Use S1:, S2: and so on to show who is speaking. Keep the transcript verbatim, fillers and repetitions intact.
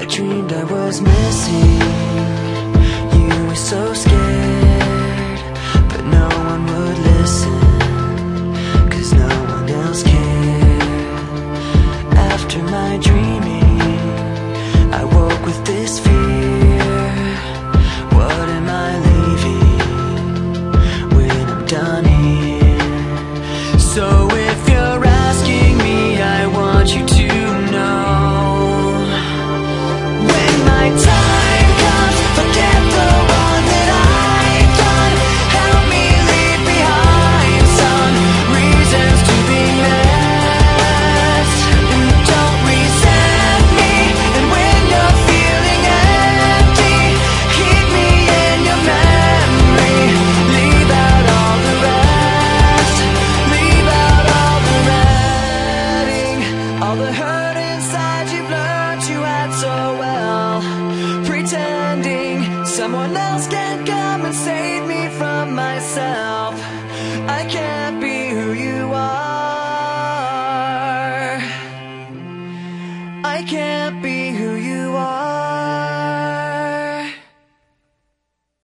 S1: dreamed I was missing. You were so scared, but no one would listen, 'cause no one else cared. After my dreaming, I woke with this fear. What am I leaving when I'm done here? So if you're asking me, I want you to know, when my time comes, forget the one that I've done. Help me leave behind some reasons to be missed. And don't resent me. And when you're feeling empty, keep me in your memory. Leave out all the rest. Leave out all the reading. All the hurt inside you've learned you had so well. Pretending someone else can come and save me from myself. I can't be